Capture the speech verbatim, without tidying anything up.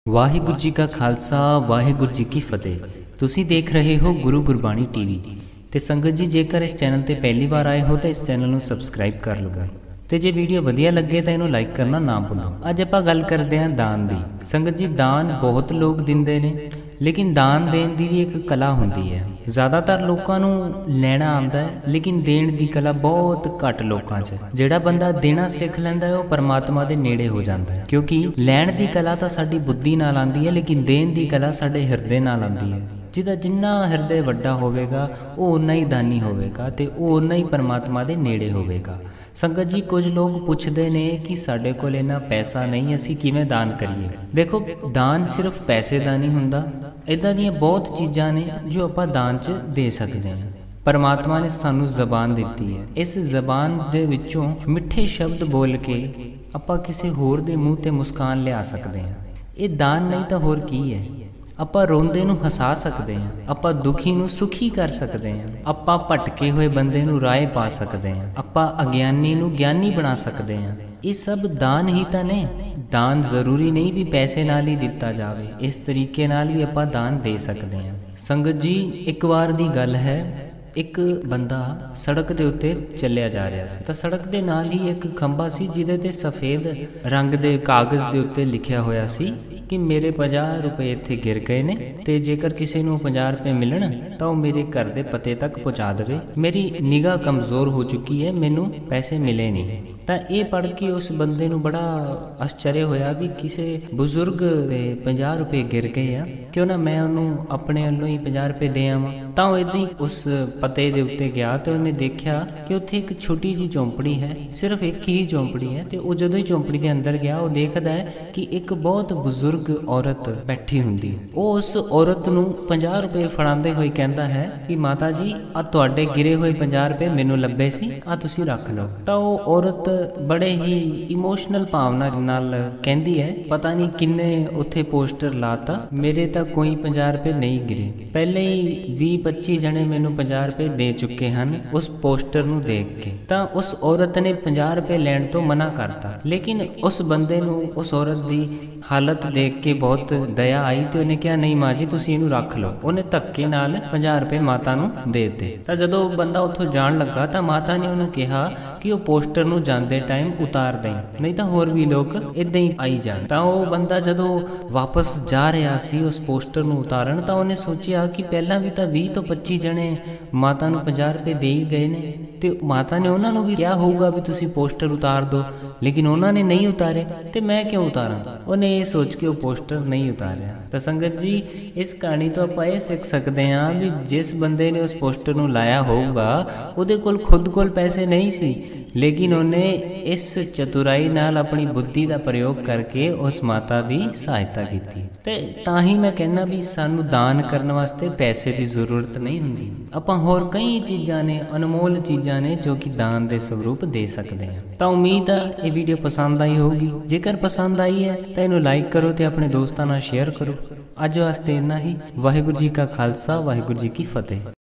वाहिगुरू जी का खालसा वाहिगुरू जी की फतेह। तुसी देख रहे हो गुरु गुरबाणी टीवी। तो संगत जी जेकर इस चैनल ते पहली बार आए हो तो इस चैनल को सबसक्राइब कर लो। तो जे वीडियो वधिया लगे तो इन्हों लाइक करना ना भूलो। अज आपां गल करते हैं दान की। संगत जी दान बहुत लोग दिंदे ने, लेकिन दान देन की भी एक कला होंदी है। ज़्यादातर लोगों को लैना आंदा है, लेकिन देण की कला बहुत घट लोगों च। जिहड़ा बंदा देना सीख लैंदा है वो परमात्मा के नेड़े हो जाता है, क्योंकि लैण की कला तो साडी बुद्धि नाल आंदी है, लेकिन देण की कला साडे हिरदे नाल आंदी है। जिहदा जिन्ना हिरदे वड्डा होवेगा वो उन्ना ही दानी होवेगा ते वो उन्ना ही परमात्मा के नेड़े होवेगा। संगत जी कुछ लोग पुछते ने कि साडे कोल इन्ना पैसा नहीं, असीं किवें दान करिए। देखो दान सिर्फ पैसे का नहीं हुंदा, इदां दीयां बहुत चीज़ां ने जो आपां दान च दे सकते हैं। परमात्मा ने सानू जबान दी है, इस जबान दे विचों मिठे शब्द बोल के आपां किसी होर दे मूँह ते मुस्कान लिया सकते हैं। ये दान नहीं तो होर की है। आपां रोंदे नूं हसा सकते हैं, आपां दुखी नूं सुखी कर सकते हैं, आपां भटके हुए बंदे नूं राह पा सकते हैं, आपां अज्ञानी नूं ज्ञानी बना सकते हैं। ये सब दान ही तो ने। दान जरूरी नहीं भी पैसे नाल ही दिता जाए, इस तरीके नाल भी आपां दान दे सकते हैं। संगत जी एक बार दी गल है, एक बंदा सड़क के उत्ते चलिया जा रहा सी, तो सड़क के नाल ही एक खंबा सी जिहदे ते सफेद रंग के कागज़ के उत्ते लिखिया होया सी कि मेरे पचास रुपए इत्थे गिर गए ने, ते जेकर किसी नूं पचास रुपए मिलन तो मेरे घर के पते तक पहुँचा देवे। मेरी निगाह कमज़ोर हो चुकी है, मैनू पैसे मिले नहीं। तो ये पढ़ के उस बंदे नूं बड़ा आश्चर्य होया भी किसी बुजुर्ग दे पचास रुपए गिर गए आ, क्यों ना मैं उन्होंने अपने वालों ही पचास रुपए दे आवां। तो इदां ही उस पते दे उत्ते गया तो उन्हें देखा कि उत्थे एक छोटी जी झोंपड़ी है, सिर्फ एक ही झोंपड़ी है। तो वो जदों ही झोंपड़ी के अंदर गया वो देखता है कि एक बहुत बुजुर्ग औरत बैठी हुंदी। वो उस औरत नूं पचास रुपए फड़ाते हुए कहता है कि माता जी आ तुहाडे गिरे हुए पचास रुपए मैनू लभे सी, आ तुसीं रख लो। तो वो औरत बड़े ही इमोशनल भावना नाल कहती है पता नहीं किन्ने उत्थे पोस्टर लाता, मेरे तो कोई पचास रुपए नहीं गिरे। पहले ही भी पच्ची जने मैनू पचास रुपए दे चुके हैं उस पोस्टर नूं देख के। तो उस औरत ने पचास रुपए लैण तो मना करता, लेकिन उस बंदे नूं उस औरत की हालत देख के बहुत दया आई तो उन्हें कहा नहीं माँ जी तुसीं इहनूं रख लो। उन्हें धक्के नाल पचास रुपए माता नूं दे दिते। तो जदों बंदा उत्थों जाण लगा तो माता ने उन्हें कहा कि वह पोस्टर नूं जांदे टाइम उतार दें, नहीं तो होर भी लोग इदां ही आई जाण। तो वह बंदा जदों वापस जा रहा सी उस पोस्टर नूं उतारन तो उन्हें सोचिया कि पहला भी तो बीस तो पच्ची जने माता नूं पचास रुपए दे ही गए ने, तो माता ने उन्होंने भी क्या होगा भी तुसी पोस्टर उतार दो, लेकिन उन्होंने नहीं उतारे तो मैं क्यों उतारा। उन्हें ये सोच के वो पोस्टर नहीं उतारिया। तो संगत जी इस कहानी तो आप ये सीख सकते हैं भी जिस बंदे ने उस पोस्टर नूं लाया होगा उहदे कोल खुद कोल पैसे नहीं सी, लेकिन उन्हें इस चतुराई नाल अपनी बुद्धि का प्रयोग करके उस माता की सहायता की। तो ताही मैं कहना भी सानू दान करने वास्ते पैसे की जरूरत नहीं हुंदी। आपां होर कई चीज़ां ने अनमोल चीज़ां ने जो कि दान के स्वरूप दे सकते हैं। तो उम्मीद है ये वीडियो पसंद आई होगी। जेकर पसंद आई है तो इन्हूं लाइक करो तो अपने दोस्तों नाल शेयर करो। अज वास्ते इन्ना ही। वाहिगुरू जी का खालसा वाहिगुरू जी की फतेह।